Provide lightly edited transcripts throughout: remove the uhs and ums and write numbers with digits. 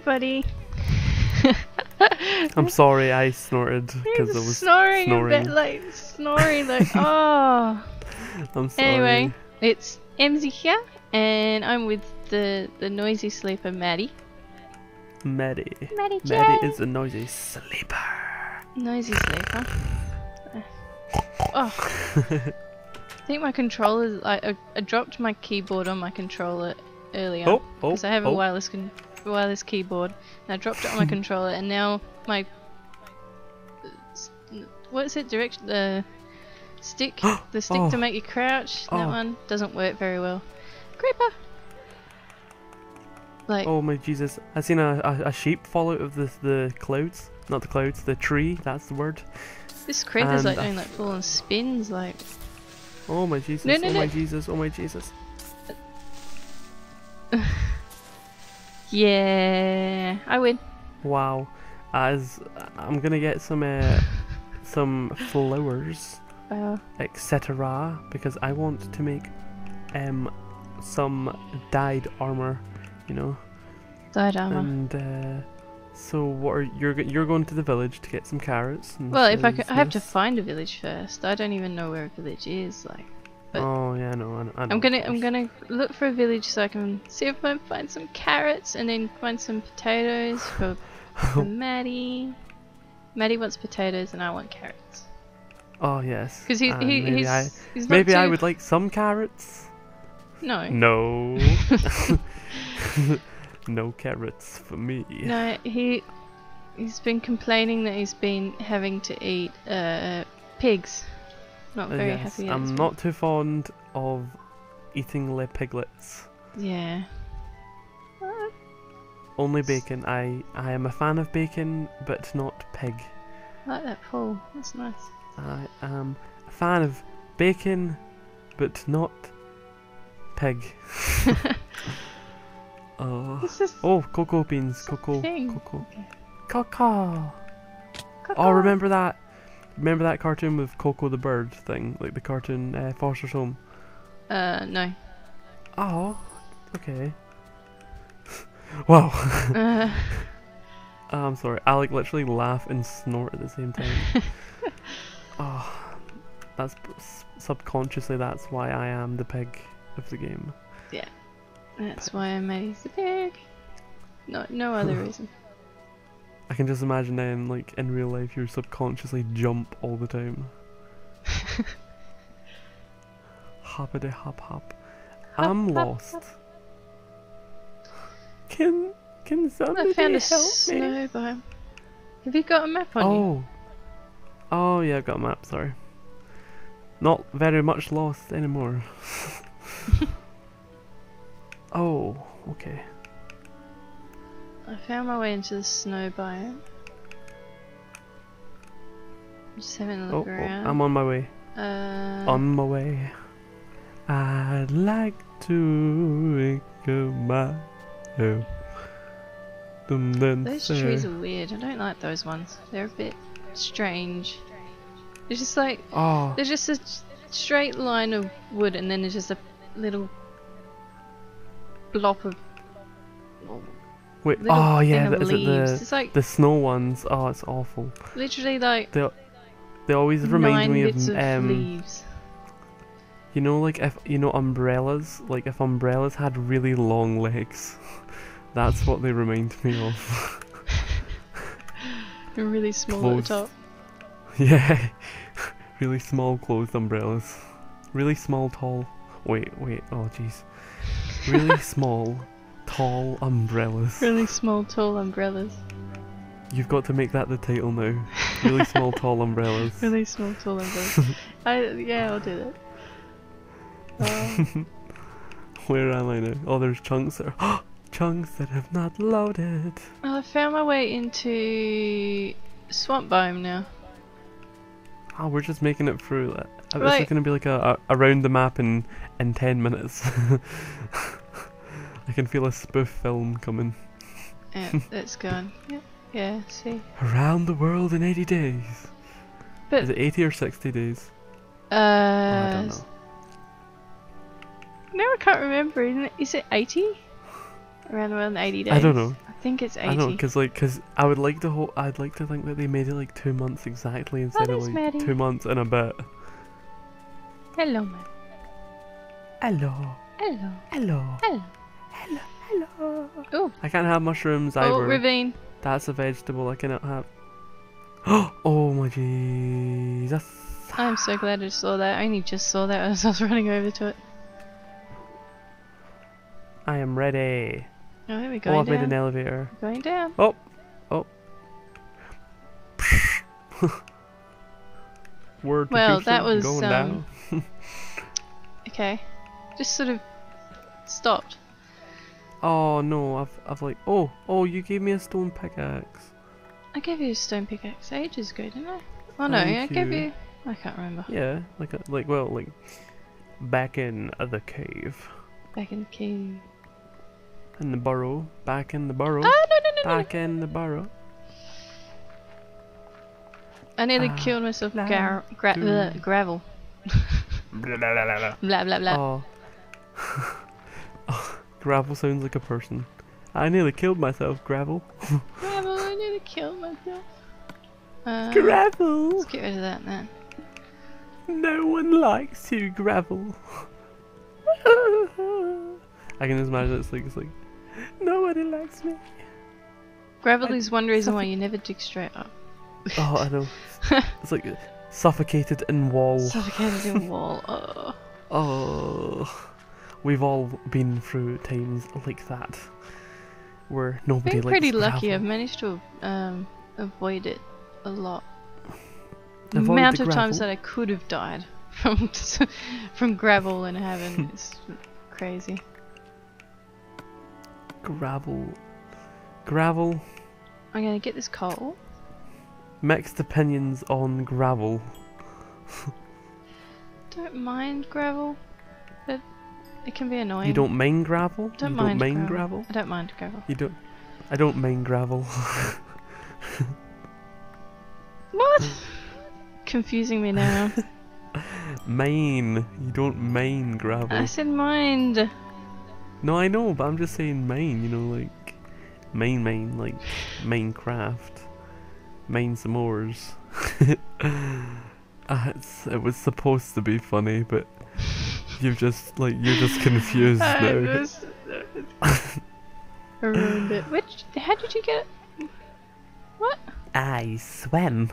buddy. I'm sorry, I snorted because I was snoring snoring. a bit like snoring like oh. I'm sorry. Anyway, it's Emzy here, and I'm with the noisy sleeper Maddie. Maddie. Maddie Maddie is a noisy sleeper. Noisy sleeper. Oh. I think my controller. I dropped my keyboard on my controller earlier because I have a wireless keyboard, and I dropped it on my controller, and now my what is it? The stick to make you crouch. That one doesn't work very well. Creeper. Like. Oh my Jesus! I seen a sheep fall out of the clouds. Not the clouds, the tree. That's the word. This creeper's like doing like full on spins, like. Oh my Jesus! No, oh my Jesus! Oh my Jesus! Yeah, I win. Wow. As I'm gonna get some flowers, etc. because I want to make some dyed armor, you know. Dyed armor. And so what are you're going to the village to get some carrots? And well, if I have to find a village first. I don't even know where a village is, like. But oh yeah, I know. I'm gonna look for a village so I can see if I can find some carrots and then find some potatoes for Maddie. Maddie wants potatoes and I want carrots. Oh yes. Because he's maybe I would like some carrots. No. No. No carrots for me. No, he's been complaining that he's been having to eat pigs. Not very happy. I'm not too fond of eating the piglets. Yeah. Only bacon. I am a fan of bacon, but not pig. I like that pole. That's nice. I am a fan of bacon, but not pig. Oh, cocoa beans. Cocoa. Cocoa. Oh, remember that? Remember that cartoon with Coco the bird thing? Like the cartoon Foster's Home? No. Oh, okay. Wow. I'm sorry. I like literally laugh and snort at the same time. Oh, that's subconsciously that's why I am the pig of the game. Yeah. That's why I made the pig. No other reason. I can just imagine then, like, in real life, you subconsciously jump all the time. Hoppity hop hop. I'm lost. Can somebody I found a help snow me? biome. Have you got a map on you? Oh yeah, I've got a map, sorry. Not very much lost anymore. Oh, okay. I found my way into the snow biome. I'm just having a look around. I'm on my way. On my way. I'd like to wake up my home. Those trees are weird. I don't like those ones. They're a bit strange. It's just like there's just a straight line of wood, and then there's just a little blob of. Wait, oh yeah, is leaves. it It's like the snow ones? Oh, it's awful. Literally like they always remind me of leaves. You know, like if umbrellas, like if umbrellas had really long legs, that's what they remind me of. They're really small at the top. Yeah, really small closed umbrellas. Really small, tall. Wait, oh jeez. Really small. Tall umbrellas. Really small, tall umbrellas. You've got to make that the title now. Really small, tall umbrellas. Really small, tall umbrellas. Yeah, I'll do that. Where am I now? Oh, there's chunks there. Chunks that have not loaded. I found my way into swamp biome now. Oh, we're just making it through that. This is going to be like a around the map in 10 minutes. I can feel a spoof film coming. Yeah, it's gone. Yeah, see. Around the world in 80 days. But is it 80 or 60 days? I don't know. No, I can't remember. Is it 80? Around the world in 80 days? I don't know. I think it's 80. I know, cause I would like to I'd like to think that they made it like 2 months exactly instead of like Maddie. 2 months and a bit. Hello, man. Hello. Hello. Hello. Hello. Hello. Hello. Oh. I can't have mushrooms Oh, either. ravine. That's a vegetable I cannot have. Oh my Jesus. I'm so glad I saw that. I only just saw that as I was running over to it. I am ready. Oh, there we Oh, go. I've made an elevator. Going down. Oh. Oh. Word to Well, Houston, that was, going down. Okay. Just sort of stopped. Oh no, I've like, oh, you gave me a stone pickaxe. I gave you a stone pickaxe ages ago, didn't I? Oh no, Thank I gave you. you... I can't remember. Yeah, like back in the cave. Back in the cave. In the burrow. Back in the burrow. Oh, no. Back in the burrow. I nearly killed myself with gravel. Blah, blah, blah, blah. Blah blah blah. Oh. Oh, gravel sounds like a person. I nearly killed myself, gravel. Gravel, I nearly killed myself. Gravel! Let's get rid of that then. No one likes you, gravel. I can just imagine it's like nobody likes me. Gravel is one reason why you never dig straight up. Oh, I know. It's like suffocated in wall. Suffocated in wall. Oh. Oh, we've all been through times like that, where nobody likes Been pretty lucky. gravel. I've managed to avoid it a lot. The Avoid amount the of times that gravel? I could have died from gravel and haven't is crazy. Gravel. I'm gonna get this coal. Mixed opinions on gravel. Don't mind gravel, but it can be annoying. You don't mind gravel? Don't You mind don't mind gravel. gravel? I don't mind gravel. You don't. I don't mind gravel. What? Confusing me now. Mine. You don't mind gravel. I said mind. No, I know, but I'm just saying mine. You know, like mine, like Minecraft. Mine s'mores. It was supposed to be funny, but you're just confused now. I ruined it. How did you get it? What? I swim.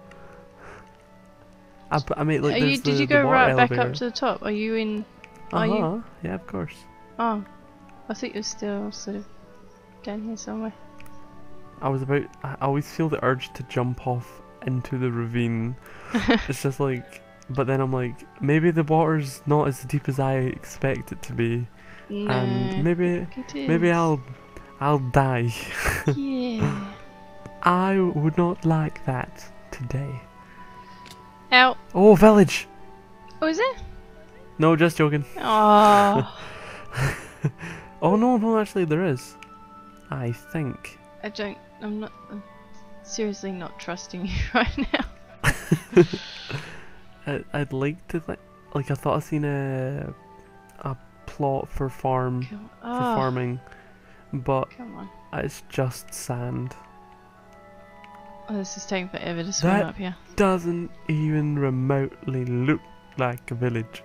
I mean, like, Did you go right back up to the top? Are you in? Are you? Yeah, of course. Oh, I think you're still sort of down here somewhere. I always feel the urge to jump off into the ravine. It's just like, but then I'm like, maybe the water's not as deep as I expect it to be, and maybe I'll die. Yeah. I would not like that today. Out. Oh, village! Oh, is it? No, just joking. Oh. Oh no, actually there is. I think. I'm seriously not trusting you right now. I'd like to think, like, I thought I seen a plot for farming, but Come on. it's just sand. Oh, this is taking forever to swim up here. Doesn't even remotely look like a village.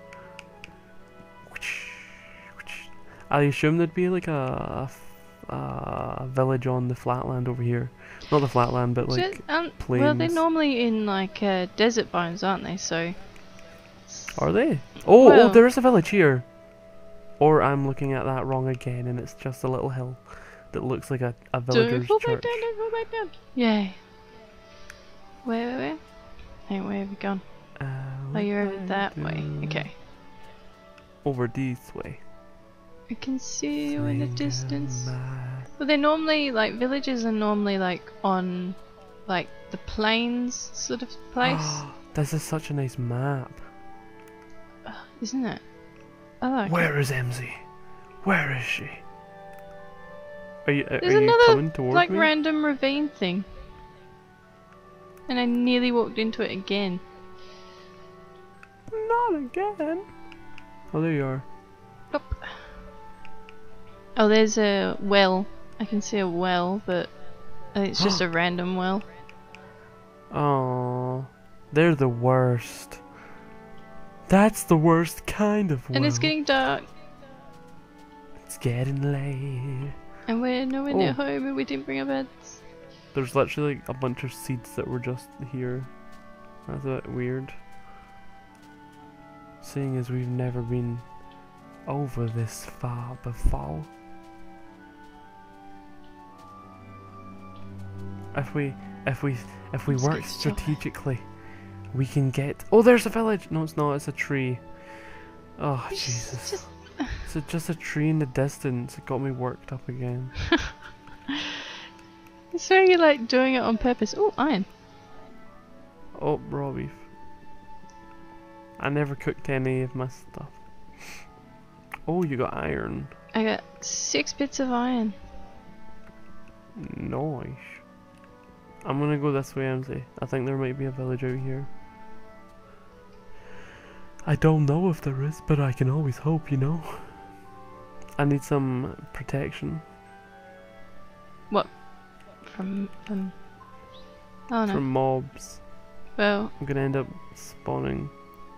I assume there'd be like a village on the flatland over here. Not the flatland, but like plains. Well, they're normally in like desert biomes, aren't they? So. Are they? Oh, there is a village here. Or I'm looking at that wrong again, and it's just a little hill that looks like a villager's Don't church. go back down. Yay. Where? Hey, where have you gone? Oh, you're over that way. Okay. Over this way. I can see you in the distance. Well, they're normally, like, villages are normally, like, on, like, the plains sort of place. This is such a nice map. Isn't it? I like Where is MZ? Where is she? Are you There's coming another, towards like, me? random ravine thing. And I nearly walked into it again. Not again. Oh, there you are. Nope. Oh, there's a well I can see a well, but I think it's just a random well. Oh, they're the worst. That's the worst kind of well. And it's getting dark. It's getting late. And we're nowhere near home and we didn't bring our beds. There's literally like a bunch of seeds that were just here. That's a bit weird. Seeing as we've never been over this far before. If we work strategically, we can get. Oh, there's a village. No, it's not. It's a tree. Oh, Jesus. It's just a tree in the distance. It got me worked up again. So you're like doing it on purpose. Oh, iron. Oh, raw beef. I never cooked any of my stuff. Oh, you got iron. I got 6 bits of iron. Nice. I'm gonna go this way, MZ. I think there might be a village out here. I don't know if there is, but I can always hope, you know. I need some protection. What? From oh no. From mobs. Well, I'm gonna end up spawning.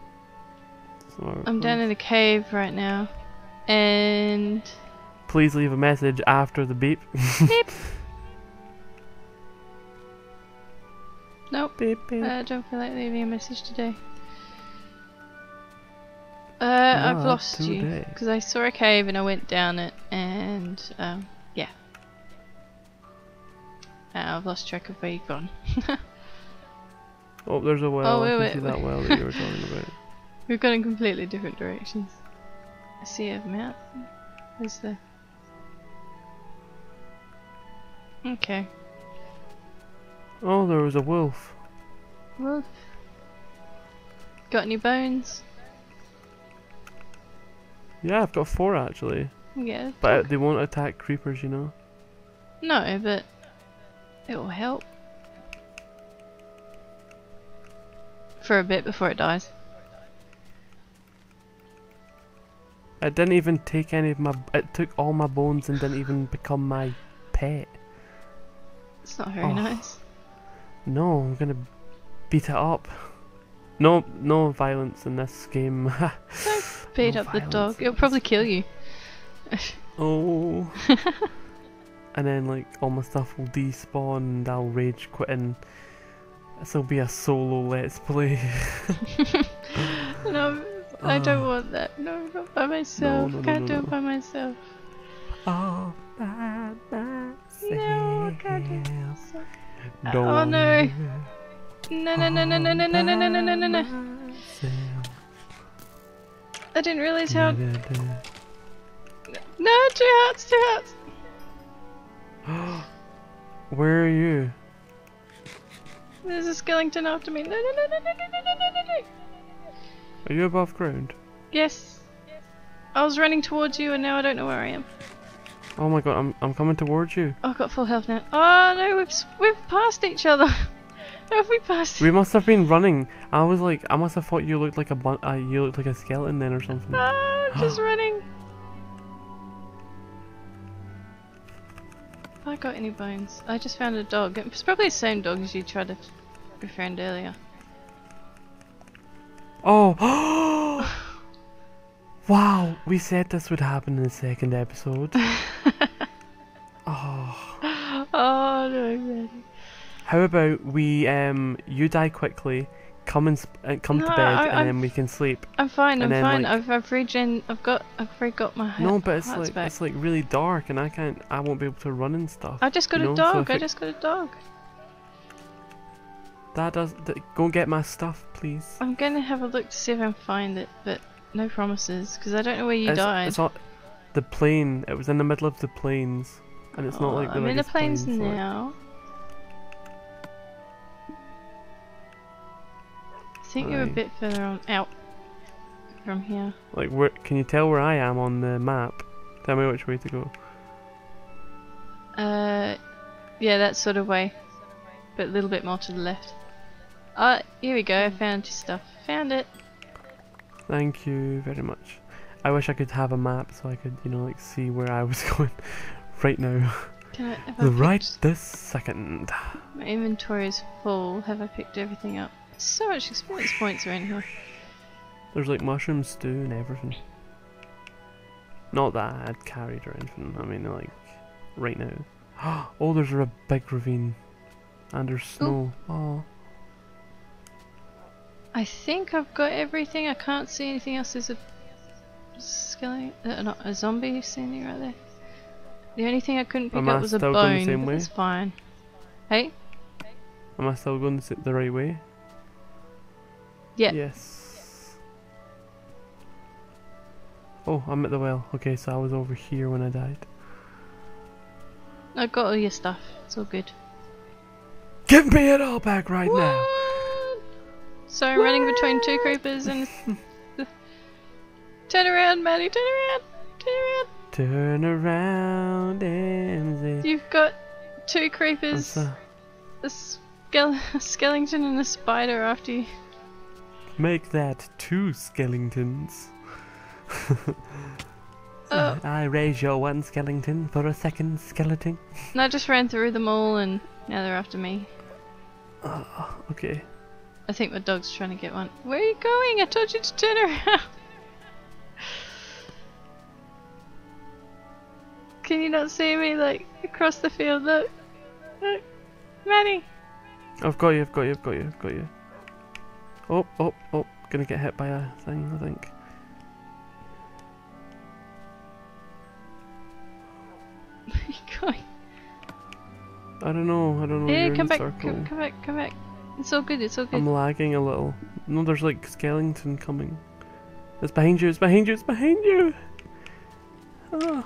I'm down in a cave right now, and please leave a message after the beep. Beep. Nope. Beep, beep. I don't feel like leaving a message today. I've lost you because I saw a cave and I went down it, and yeah. I've lost track of where you've gone. Oh, there's a well. Oh, wait, I can see that well that you were talking about. We've gone in completely different directions. I see a mountain. Where's the... Okay. Oh, there was a wolf. Wolf. Got any bones? Yeah, I've got 4 actually. Yeah. But they won't attack creepers, you know. No, but it will help. For a bit before it dies. It didn't even take any of my... It took all my bones and didn't even become my pet. It's not very nice. No, I'm gonna beat it up. No violence in this game. Don't beat up the dog. It'll probably kill you. Oh. And then like all my stuff will despawn and I'll rage quit and this'll be a solo let's play. No, I don't want that. No, not by myself. Can't do it by myself. All by myself. No, I can't do it myself. Oh no. No. I didn't realise how... No, 2 hearts, 2 hearts! Where are you? There's a skeleton after me. No. Are you above ground? Yes. I was running towards you and now I don't know where I am. Oh my god, I'm coming towards you. Oh, I've got full health now. Oh no, we've passed each other. How have we passed? We must have been running. I was like, I must have thought you looked like a skeleton then or something. Ah, I'm just running. Have I got any bones? I just found a dog. It's probably the same dog as you tried to befriend earlier. Oh! Wow, we said this would happen in the 2nd episode. Oh. Oh no, man. How about we you die quickly, come to bed, and then we can sleep. I'm fine. I'm fine. Like, I've regen. I've got my health. No, but it's back. like really dark, and I won't be able to run and stuff. I just got a dog. I just got a dog. Go get my stuff, please. I'm gonna have a look to see if I can find it, but no promises, because I don't know where you died. It's not the plain. It was in the middle of the plains, and it's not like the I'm in the plains now. Like. I think you're a bit further on out from here. Like, where? Can you tell where I am on the map? Tell me which way to go. Yeah, that sort of way, but a little bit more to the left. Here we go. I found your stuff. Found it. Thank you very much. I wish I could have a map so I could, like, see where I was going right now. Have I Right picked, this second. my inventory is full. Have I picked everything up? So much experience points around here. There's like mushroom stew and everything. Not that I had carried or anything. I mean, like, right now. Oh, there's a big ravine. And there's snow. Oh. I think I've got everything. I can't see anything else. There's a skeleton, not a zombie standing right there. The only thing I couldn't pick up was a still going the bone, same but way? that's fine. Hey? Am I still going the right way? Yeah. Yes. Oh, I'm at the well. Okay, so I was over here when I died. I got all your stuff. It's all good. Give me it all back right now! So I'm running between two creepers and... Turn around, Maddie, turn around! Turn around! Turn around, MZ. You've got two creepers, What's that? a skeleton and a spider after you. Make that 2 skeletons. Oh. I raise your 1 skeleton for a 2nd skeleton. And I just ran through them all and now they're after me. Okay. I think my dog's trying to get one. Where are you going? I told you to turn around. Can you not see me, like, across the field? Look. Look. Manny. I've got you, I've got you, I've got you, I've got you. Oh, oh, oh. Gonna get hit by a thing, I think. Where are you going? I don't know, Yeah, you're come in back, a circle. come back, come back. It's all good, it's all good. I'm lagging a little. No, there's like skeleton coming. It's behind you, it's behind you, it's behind you! Oh.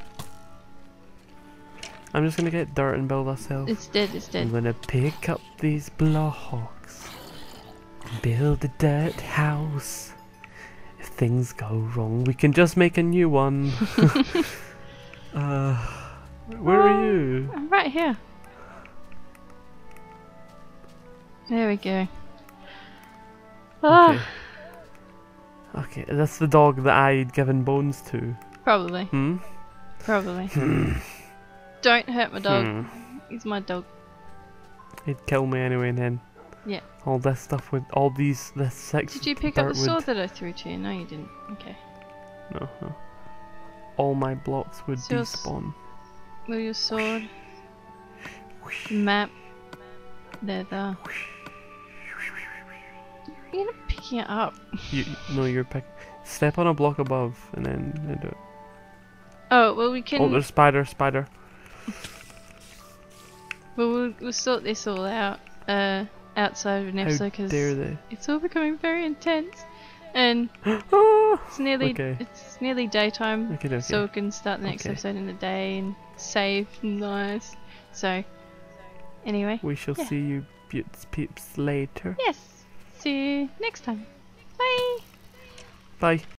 I'm just gonna get dirt and build ourselves. It's dead, it's I'm dead. gonna pick up these blocks, build a dirt house. If things go wrong, we can just make a new one. Where are you? I'm right here. There we go. Ah, Okay, that's the dog that I'd given bones to. probably, Hmm? probably. Don't hurt my dog. He's my dog. He'd kill me anyway then. Yeah. All this stuff with all this 6 Did you pick up the dirt sword would- that I threw to you? No, you didn't. Okay. No, no. All my blocks would So despawn. With your sword. Map. Leather. You're not picking it up. No, you're step on a block above and then do it. Oh, well we can... Oh, there's spider. Well, we'll sort this all out outside of an episode How because dare they? it's all becoming very intense, and Oh! it's nearly Okay. it's nearly daytime, Okay. so we can start the next Okay. episode in the day and save nice. So anyway, We shall yeah. see you peeps later. yes, see you next time. Bye. Bye.